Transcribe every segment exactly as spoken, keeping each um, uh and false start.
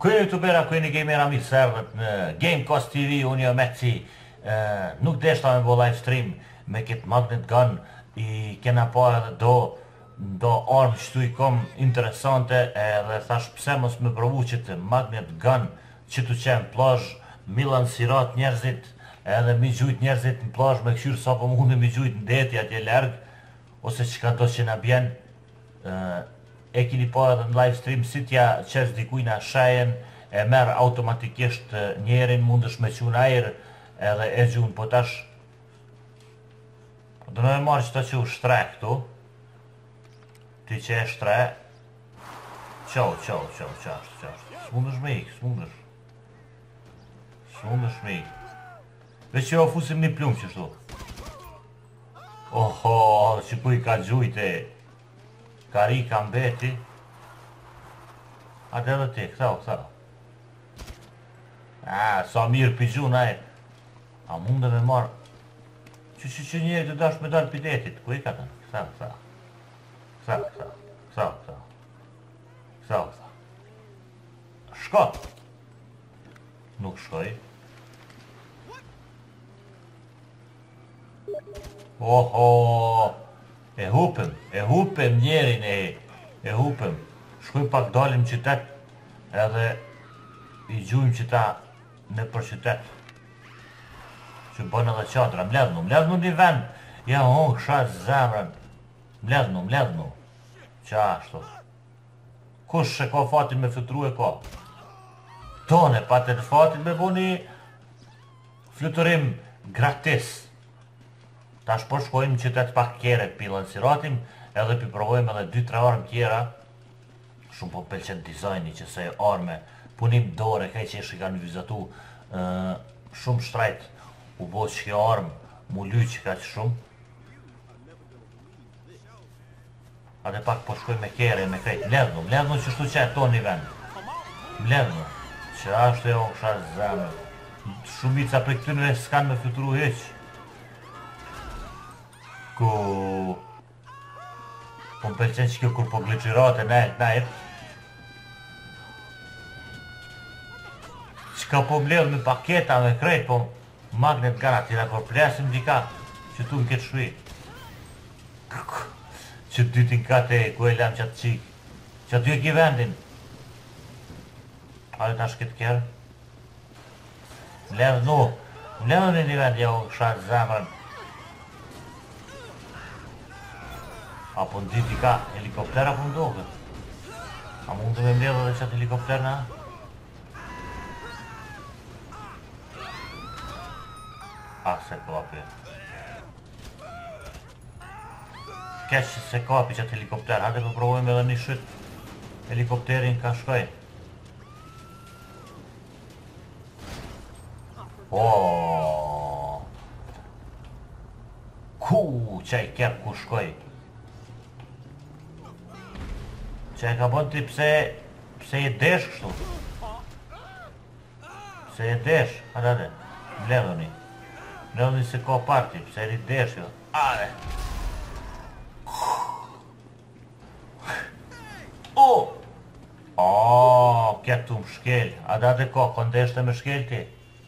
Kujnë youtubera, kujnë gamera mirë se erdhët në Gamecast T V, unë jo Meci, nuk deshta me bo live stream me këtë Magnet Gun, i kena pa edhe do, do armë qëtu i kom interesante, edhe thash pse mos me provu qëtë Magnet Gun, që tu qenë plazh, mi lansirat njerëzit, edhe mi gjujt njerëzit në plazh me këshyrë sa po mundë mi gjujt në deti atje larg, ose që ka do që na bjen. E kini pa edhe në live stream si tja qes dikujna shajen, e merë automatikisht njerin, mundësh me qun ajer edhe e gjun, po tash do në e marrë që ta që u shtre këtu, ti që e shtre, qo, qo, qo, qashtë, qashtë, s'mundësh me ik, s'mundësh, s'mundësh me ik, veç që jo fusim një plumë qështu, oho, që ku i ka gjujte, kari ka mbeti, atë edhe ti, këthau, këthau. A, sa mirë pijun aje. A mundë me marë, që që që njeri të dash me dalë pidetit, ku i ka të në? Këthau, këthau. Këthau, këthau, këthau, këthau. Këthau, këthau. Shko! Nuk shkoj. Oho! E hupem, e hupem njerin e, e hupem. Shkuj pak dalim qytet, edhe i gjujmë qyta në për qytet. Që bënë edhe qatra, mledhnu, mledhnu një vend. Ja, unë këshat zemrën. Mledhnu, mledhnu. Qa ashtu. Kush e ka fatin me flytru e ka? Tone, patet fatin me bu një fluturim gratis. Tash po shkojmë qytet pak kjere pi lansiratim, edhe pi provojmë edhe dy tre armë tjera. Shumë po pëlqen dizajni që se arme, punim dore, kaj që eshi kanë vizatu shumë shtrajt, u bo që kjo armë, mu lyqë ka që shumë. Ate pak po shkojmë me kjere, me krejt, mledhnu, mledhnu që shtu që e to një vend. Mledhnu, që ashtu e o kësha zemë. Shumica për këtynëve s'kanë me fluturu heq. Ku... Po më pëlqen që kjo kur po glitchirate nejt, nejt. Që ka po mbledh me paketa, me krejt, po Magnet Gun atira kur plesim dika, që tu në këtë shui. Që dytin kate, ku e lam qatë qik. Që aty e ki vendin. Ale tash këtë kjerë. Mbledh nu, mbledh në një vend, ja u shatë zemrën. Apo në diti ka helikopter apo në doket? A mund të me mbledhë dhe qatë helikopter na? A, se kapi. Keq që se kapi qatë helikopter, hajde për provojmë edhe një shyt helikopterin ka shkoj. Oooo! Ku, qaj kjerë ku shkoj? Që e ka bon ti pse, pse e desh kështu? Pse e desh? Adate, mledhoni. Mledhoni se ka parti, pse e desh jo. Are! O! O, këtu më shkel. Adate ka, këndeshte me shkel ti?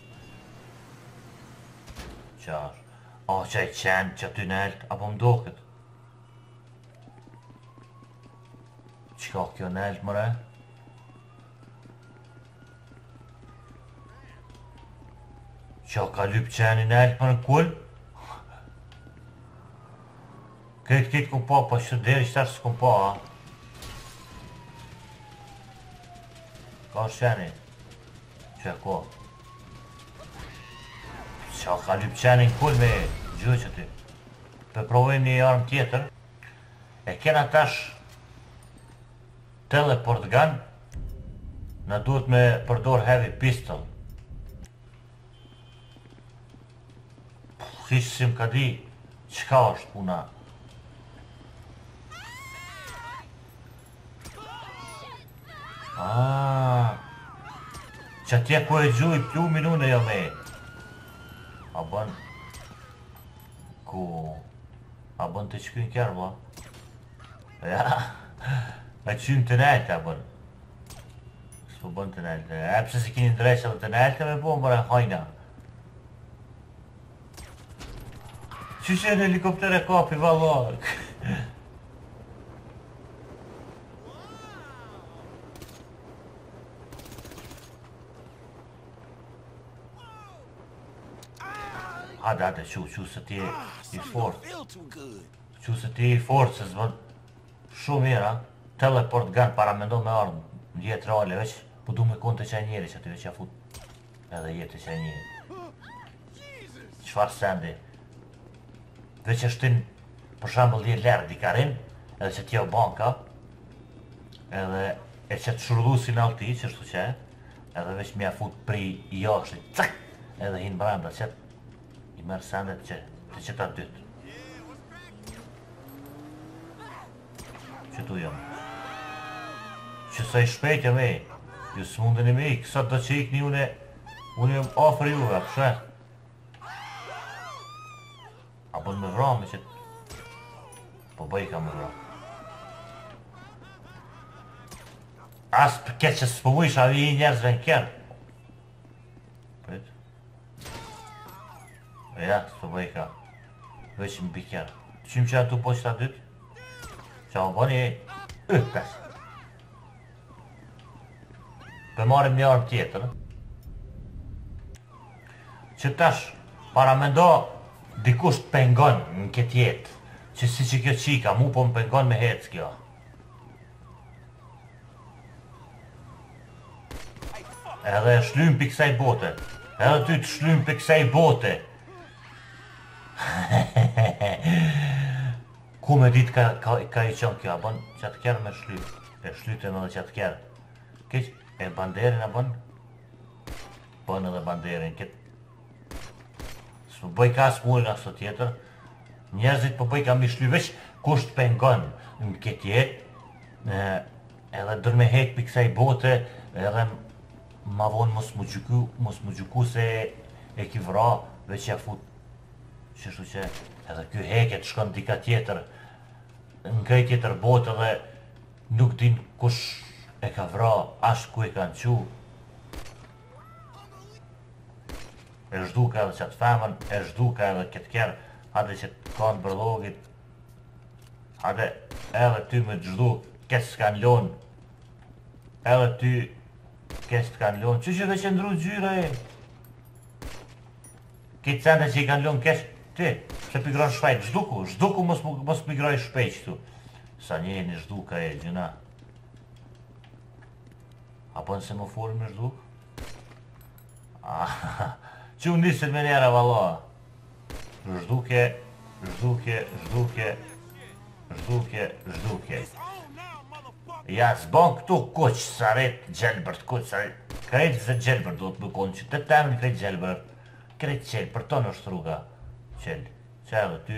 Qash. O, që e qenë që ty në elt, apo më doket? Qka kjo në eltë mëre? Qa ka lyp qeni në eltë më në kull? Këtë këtë ku pa, pa që deri qëtar së ku pa, a? Ka është qeni? Që ko? Qa ka lyp qeni në kull me gjë që ty? Për provojmë një armë tjetër. E kena tash teleport gun, në duhet me përdor heavy pistol. Hishë si më ka di, qka është puna? Aaaa, që atje ku e gjuj plumin unë e jo me. A bën, ku, a bën të qkyn kjerë, bla? Ja, me qynë të nejtë, a bën. s'po bën të nelte. E pse si kini ndreqë edhe të nelte me po, mëre hajna. Që që e në helikopter e kapi valak? Hade, hade, qu, qu se ti i fort. Qu se ti i fort, se zbën shumë mira. Teleport gun para me ndo me armë. Në jetë reale, veç, po du me konë të qaj njeri që aty veç ja fut. Edhe jetë të qaj njeri. Qfar sendi? Veç e shtin, për shambull dje lërë dikarin, edhe që t'ja u banka, edhe e që të shurlusin alti, që shtu që, edhe veç me ja fut pri i jashtit, cak, edhe hinë branda, që i merë sendet që, të që ta dytë. Që tu jam. Që sa i shpejt e me, ju s'mundën e me i, kësa do që ikni une, une jam afer juve, apëshe. A bën me vrame që... Po bëj ka me vrame. As për ketë që s'po mujsh avi i njerëzve në kjerë. Pëjtë. E ja, s'po bëj ka. Veç më bi kjerë. Qymë që atu po që ta dytë? Qa o bëni e... Yh, pesë. Për marim një armë tjetër. Që tash, para me ndo, dikush të pengon në këtë jetë. Që si që kjo qika, mu po më pengon me hecë kjo. Edhe shlym për kësaj bote. Edhe ty të shlym për kësaj bote. Ku me ditë ka, ka, ka i qënë kjo, a bën që atë kjerë me shlyp. E shlytëm edhe që atë kjerë. Keq, e banderin a bën? Bën edhe banderin, këtë. S'po bëj ka s'murin aso tjetër. Njerëzit po bëj ka mi shlyp, veç kusht pengon në këtë jetë. Edhe dër me hek për kësaj bote, edhe ma vonë mos më gjuku, mos më gjuku se e ki vra, veç ja fut. Qështu që edhe kjo heket shkon dika tjetër, në këj tjetër botë edhe nuk din kush e ka vra, ashtë ku e kanë qu. E zhduka edhe qatë femën, e zhduka edhe këtë kjerë, hade që të kanë bërlogit, hade edhe ty me të zhduk, kësë s'kanë lonë, edhe ty kësë t'kanë lonë, që që dhe që ndru gjyra e? Këtë sende që i kanë lonë kësë, ti, se pigrojnë shpejt, zhduku, zhduku mos, mos pigrojnë shpejt qëtu. Sa njeni zhduka e, gjuna. A po nëse më forim në zhduk? Që unë nisin me njera valla. Zhduke, zhduke, zhduke, zhduke, zhduke. Ja, s'ban këtu kuq, sa ret gjelbërt, kuq, sa ret. Krejt se gjelbërt do të më konë që të temin krejt gjelbërt. Krejt qelë, për tonë është rruga. Qelë, që edhe ty.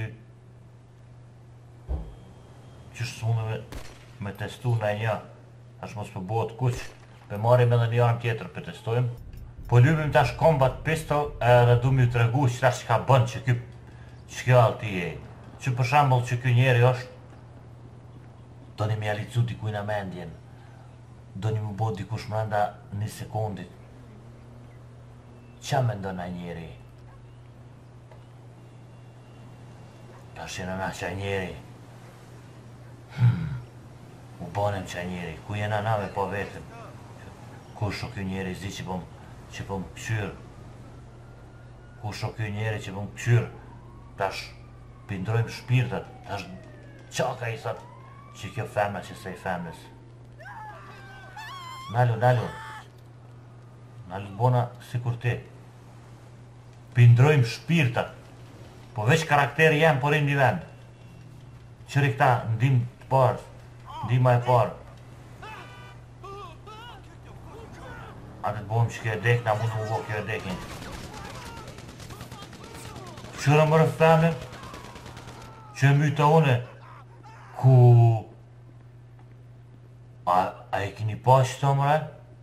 Qështë s'mune me, me testu në e një. Ashtë mos për bëhet kuq. Për marim edhe një armë tjetër për testojmë. Po lybim tash Combat Pistol edhe du mi të regu që tash që ka bënë që kjo që kjo alti e. Që për shambull që kjo njeri është do një mi alicu dikujna mendjen. Do një më bot dikush mranda një sekundit. Qa me ndona njeri? Tash jena na qa njeri. Hmm. U bonem qa njeri. Ku jena na me po vetëm? Kush o kjo njeri zi që po më që po më këqyrë. Kush o kjo njeri që po më këqyrë. Tash pindrojmë shpirtat. Tash qaka i thot që kjo femna që se i femnes. Nalu, nalu. Nalu bona si kur ti. Pindrojmë shpirtat. Po veç karakteri jam porim një vend. Qëri këta ndim të parë. Ndima e parë. Atë të bojmë që kjo e dek, na mundë më bo kjo e dekin. Qëra më rëfë femën, që e myta une, ku... A, a e kini pa që të mëre?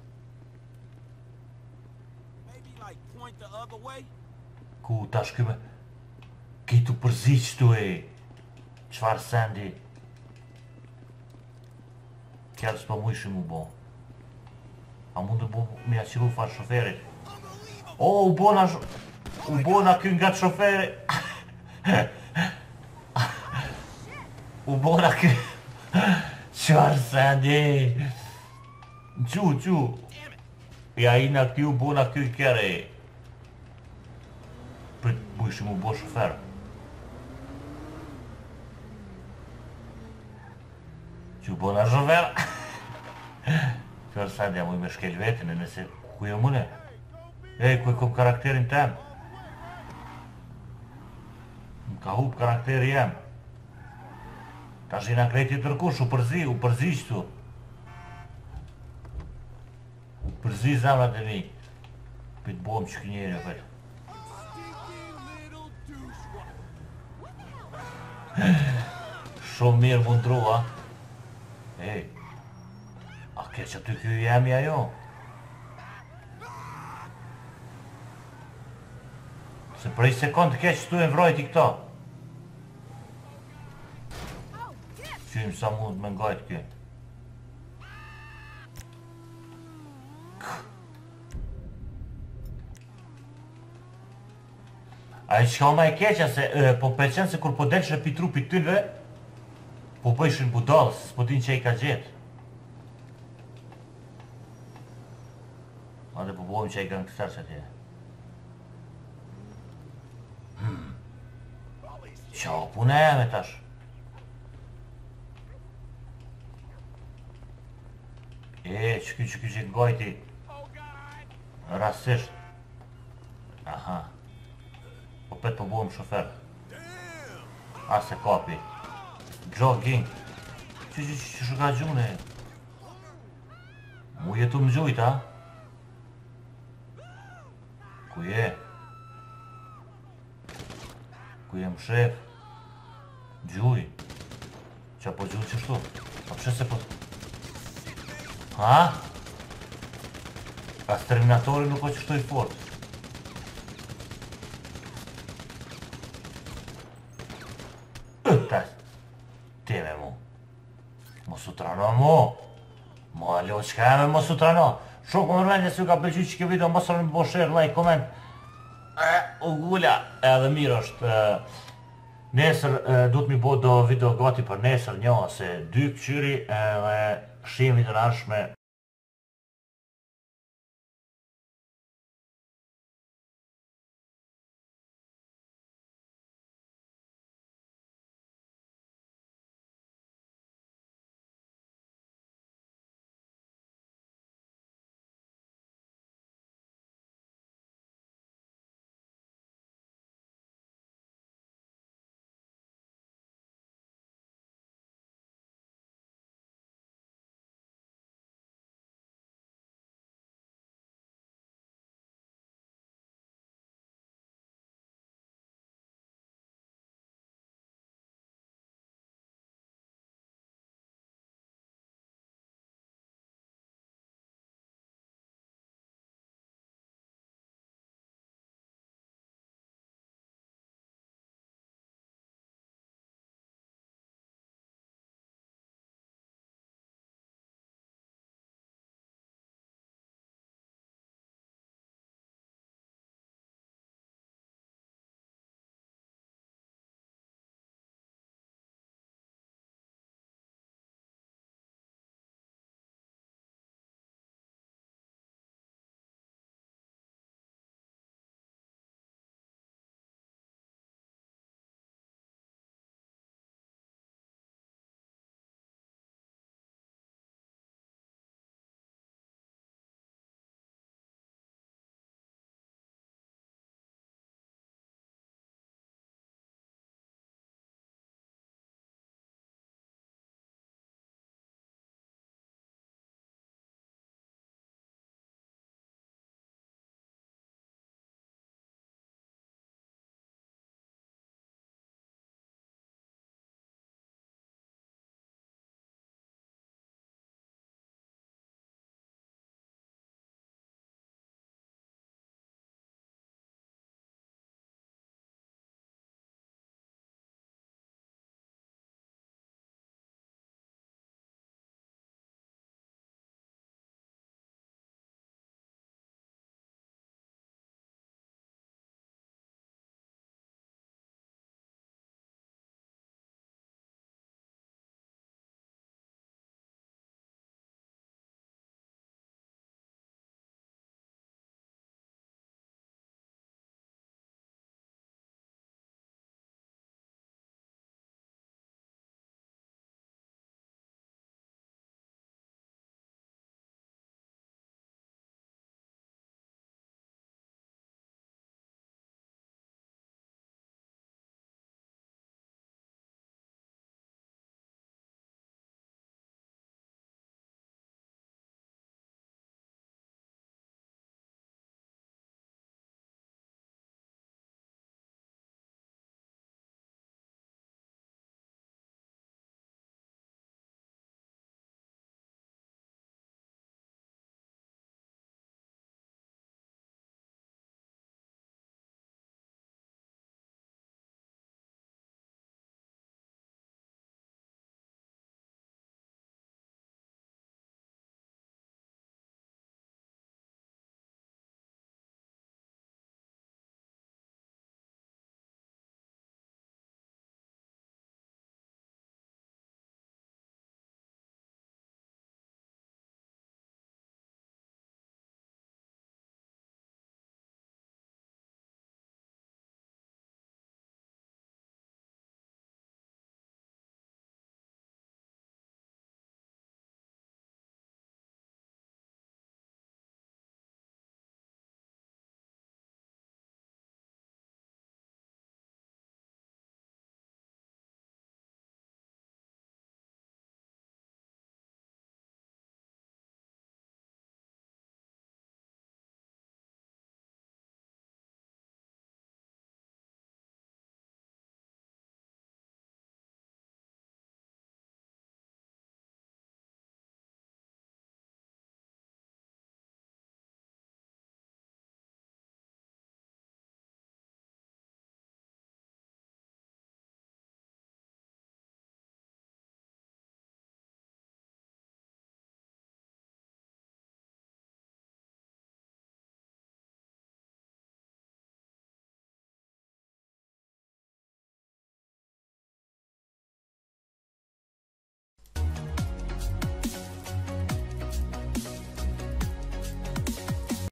Ku tash këme... Ki tu përzi që tu e... Qfar sendi? Kjallë s'pa mu ishi mu bo. A mundu mi a qiru far shoferit. O, u bona... U bona ky nga shoferi. U bona ky... Qarë Sandy. Qu, qu. Ja ina këti u bona ky kjere. Prit bujshim u bo shofer. Qu bona shofer. Qarë Sandy, ja muj me shkel vetin e nëse ku jo mune. Ej, ku e kom karakterin tem. Më ka hup karakteri jem. Ta shina krejti tërkush, u përzi, u përzi qëtu. U përzi zemrat e mi. Pitë bom që kënjeri, pëtë. Shumë mirë mundru, a? Ej, a ke që ty kjo jemi ajo? Se prej sekund ke që tu e mvrojti këto. Qymë sa mund me ngajt kjo. A i qka ma e keqa se po përqen se kur po delsh e pi trupit tynve, po pëjshin budal, se s'po din që i ka gjetë. Ma dhe po bojmë që i ka në kësar që tje. Qa o pune e me tash. E, që ky që ky që ngajti rasisht. Aha. Po petë po bojmë shofer. Ase kapi. Jogging. Që që që që ka gjune. Mu jetu më gjujt, a? Ku je? Ku jem shef? Gjuj. Qa po gjuj qështu? A pëshe se po... Ha? As Terminatori nuk po qështu i fort. Tas. Teme mu. Mos u trano mu. Mo alo qka e me mos u trano. Shumë më mërmendje se ju ka pëlqy që ke video, mos rënë bo share, like, comment. U gula edhe mirë është. Nesër du të mi bo do video gati për nesër, një ose dy këqyri edhe shihemi të nashme.